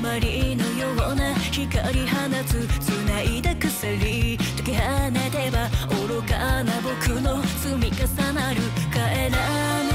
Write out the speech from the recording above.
まりのような光放つ繋いだ鎖解き放てば愚かな僕の積み重なる帰らぬ